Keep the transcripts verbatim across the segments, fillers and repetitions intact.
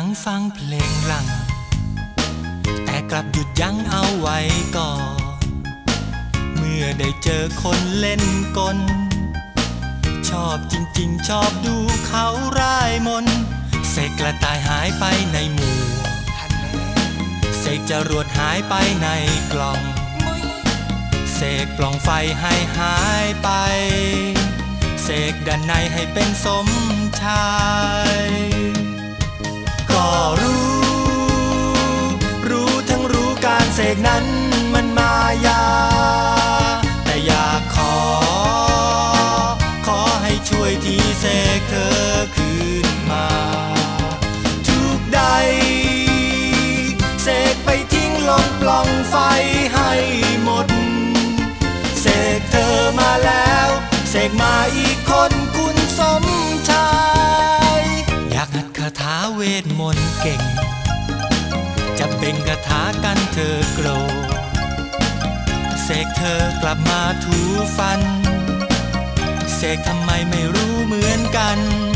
ฟังเพลงรังแต่กลับหยุดยั้งเอาไว้ก่อนเมื่อได้เจอคนเล่นกลชอบจริงๆชอบดูเขาร่ายมนเสกกระต่ายหายไปในหมู่เสกจรวดหายไปในกล่องเสกปล่องไฟให้หายไปเสกด้านในให้เป็นสมชายก็รู้รู้ทั้งรู้การเสกนั้นมันมายาแต่อยากขอขอให้ช่วยที่เสกเธอคืนมาทุกใดเสกไปทิ้งลงปล่องไฟให้หมดเสกเธอมาแล้วเสกมาอีกคนคุณสมชายอยากหัดคาถาเวทมนต์เก่งจะเบ่งคาถากันเธอโกรธเสกเธอกลับมาถูฟันเสกทำไมไม่รู้เหมือนกัน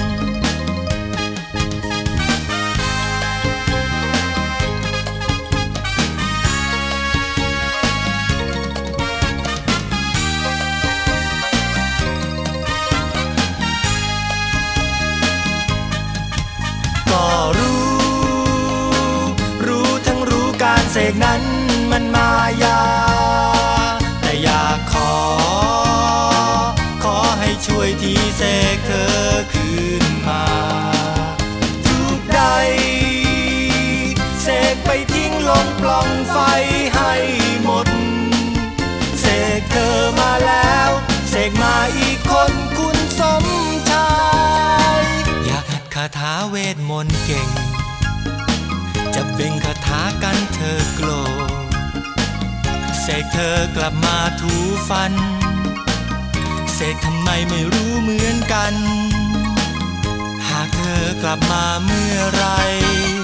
ก็รู้รู้ทั้งรู้การเสกนั้นมันมายาแต่อยากขอขอให้ช่วยที่เสกเธอคืนมาทุกใดเสกไปทิ้งลงปล่องไฟให้หมดเสกเธอมาแล้วเสกมาอีกคนคุณสมชายอยากหัดคาถาเวทมนต์เก่งจะเบ่งคาถากันเธอโกรธเสกเธอกลับมาถูฟันเสกทำไมไม่รู้เหมือนกันหากเธอกลับมาเมื่อไร